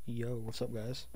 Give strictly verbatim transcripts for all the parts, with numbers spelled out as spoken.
Yo, what's up, guys?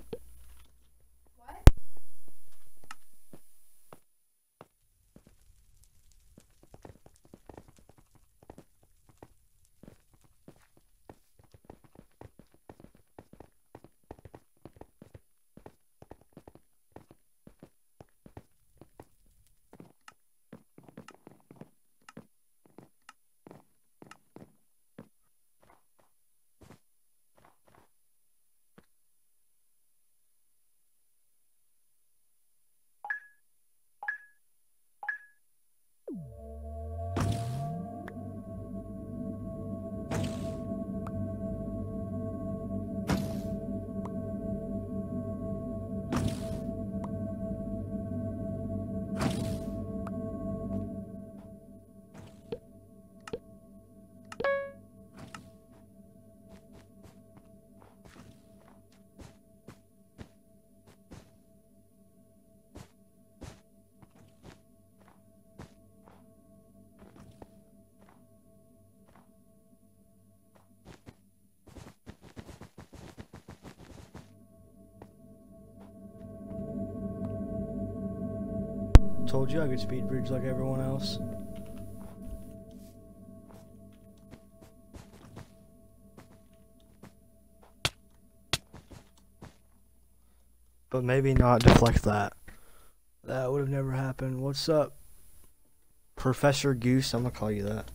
Told you I could speed bridge like everyone else. But maybe not deflect that. That would have never happened. What's up, Professor Goose? I'm gonna call you that.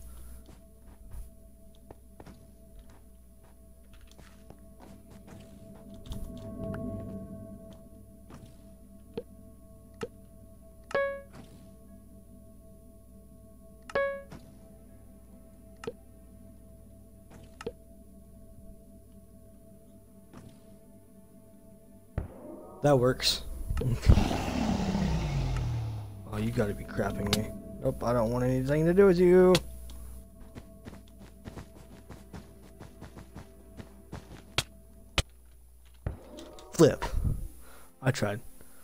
That works. Oh, you gotta be crapping me. Nope, I don't want anything to do with you. Flip. I tried.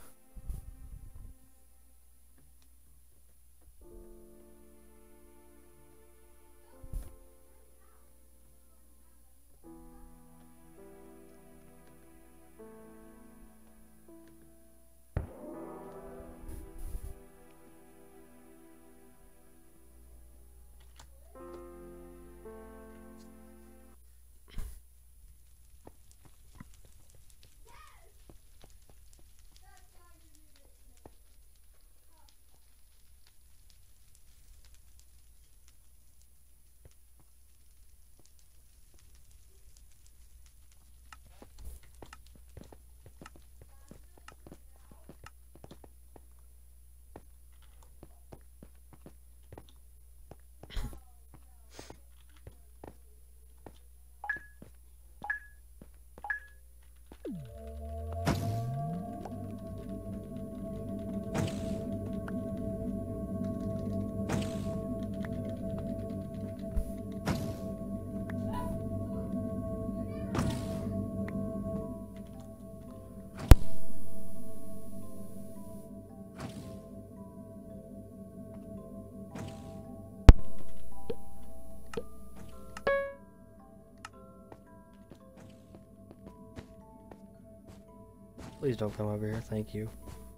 Please don't come over here, thank you.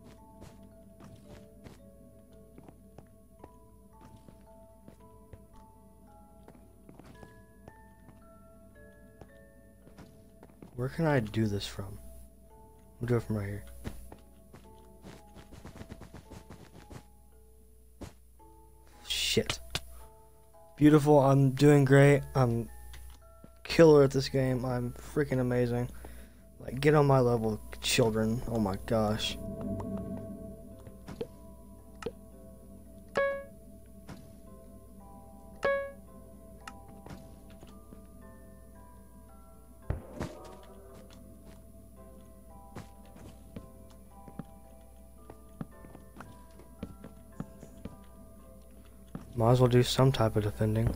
Where can I do this from? We'll do it from right here. Shit. Beautiful, I'm doing great. I'm killer at this game. I'm freaking amazing. Like, get on my level, children. Oh my gosh. Might as well do some type of defending.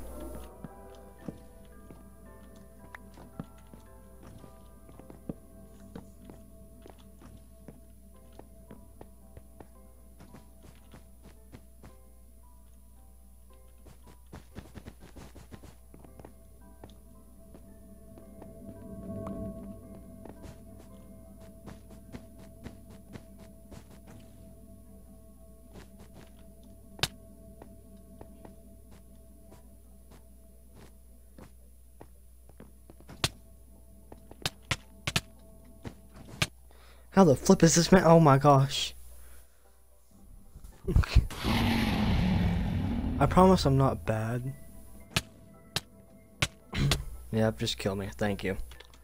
How the flip is this man? Oh my gosh. I promise I'm not bad. Yep, just kill me. Thank you.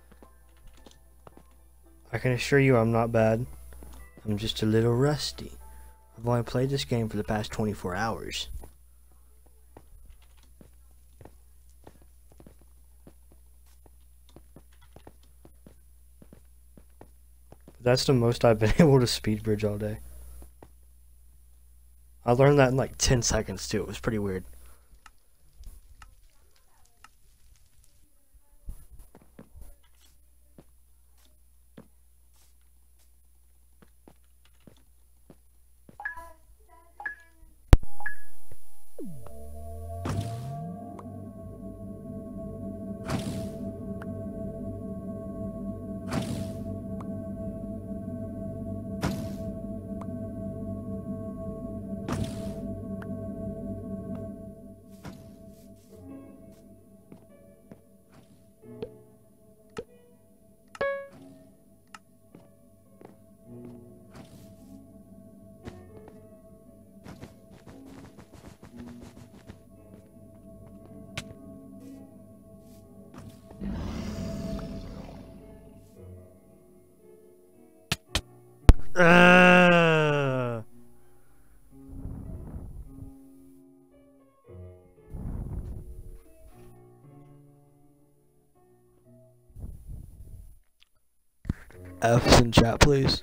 I can assure you I'm not bad. I'm just a little rusty. I've only played this game for the past twenty-four hours. That's the most I've been able to speed bridge all day. I learned that in like ten seconds too. It was pretty weird. Uh, F's in chat, please.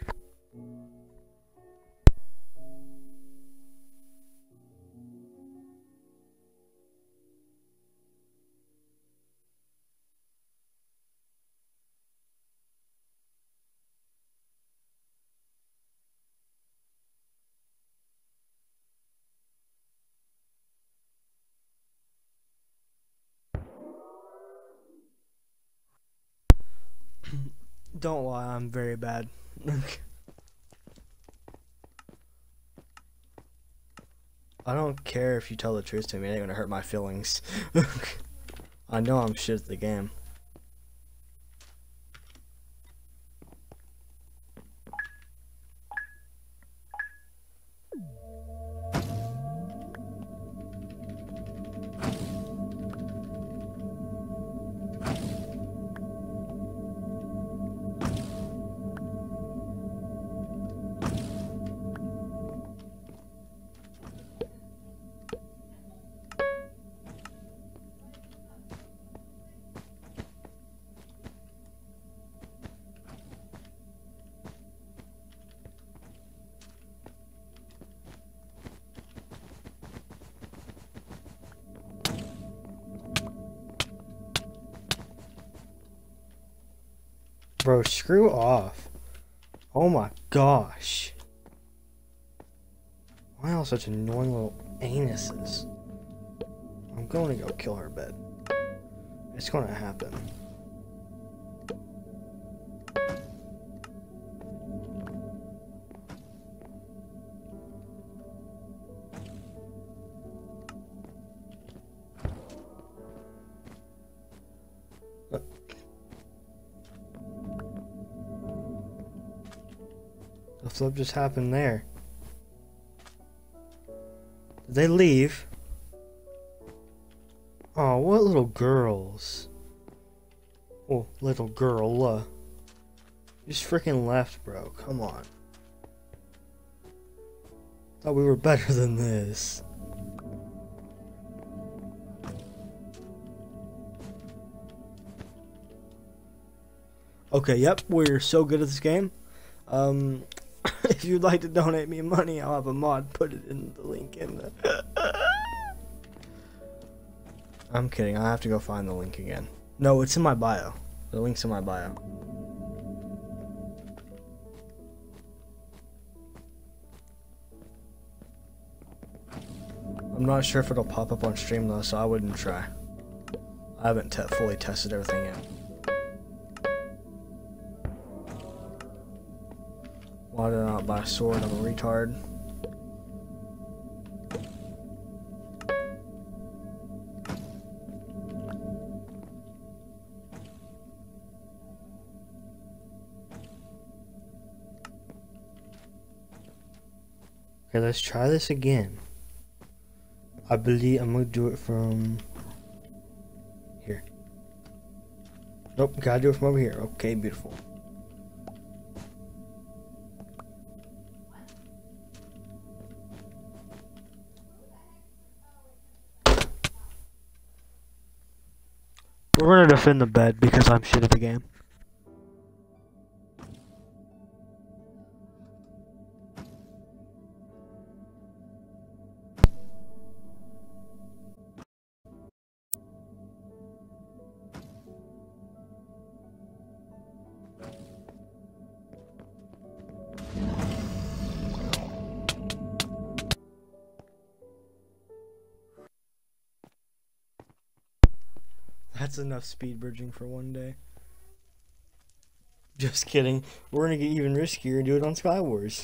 Don't lie, I'm very bad. I don't care if you tell the truth to me, it ain't gonna hurt my feelings. I know I'm shit at the game. Bro, screw off. Oh my gosh. Why all such annoying little anuses? I'm going to go kill her bed. It's going to happen. The flip just happened there. Did they leave? Oh, what little girls? Oh, little girl. Uh, just freaking left, bro. Come on. Thought we were better than this. Okay, yep, we're so good at this game. Um, if you'd like to donate me money, I'll have a mod put it in the link in the... I'm kidding, I have to go find the link again. No, it's in my bio. The link's in my bio. I'm not sure if it'll pop up on stream though, so I wouldn't try. I haven't te fully tested everything yet. Why did I not buy a sword? I'm a retard. Okay, let's try this again. I believe I'm gonna do it from here. Nope, gotta do it from over here. Okay, beautiful. We're gonna defend the bed because I'm shit at the game. That's enough speed bridging for one day. Just kidding. We're gonna get even riskier and do it on Skywars.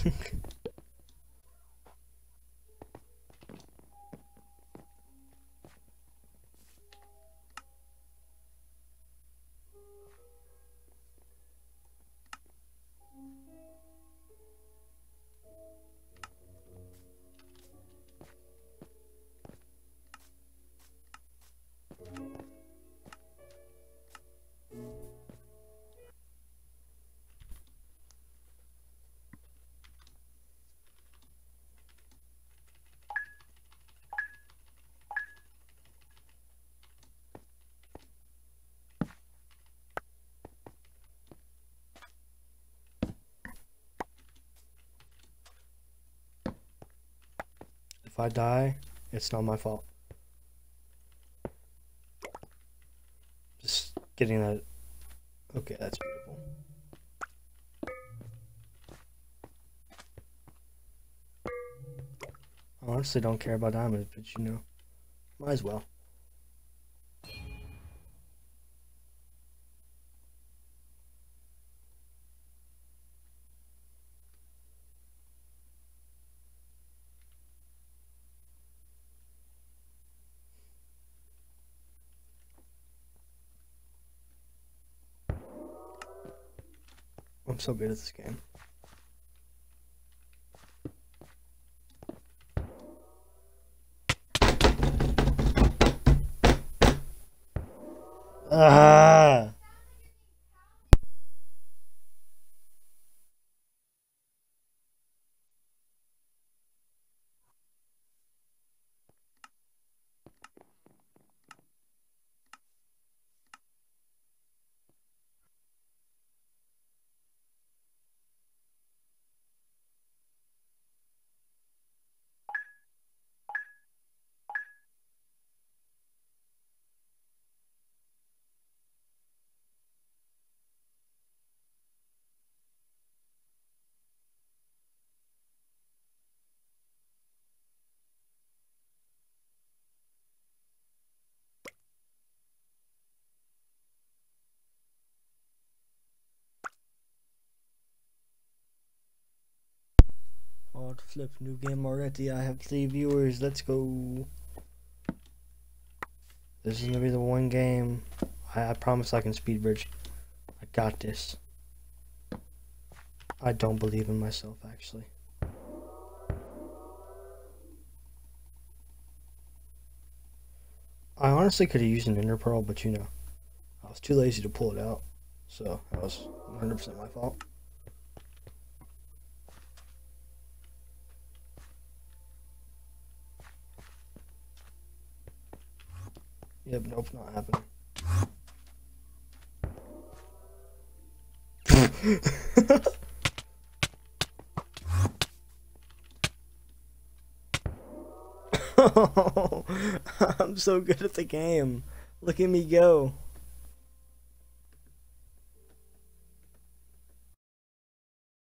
If I die, it's not my fault. Just getting that. Okay, that's beautiful. I honestly don't care about diamonds, but you know, might as well. I'm so good at this game. Ah! Oh, flip, new game already. I have three viewers. Let's go. This is gonna be the one game. I, I promise I can speed bridge. I got this. I don't believe in myself, actually. I honestly could have used an Ender Pearl, but you know, I was too lazy to pull it out. So, that was one hundred percent my fault. Yep, nope, not happening. I'm so good at the game. Look at me go.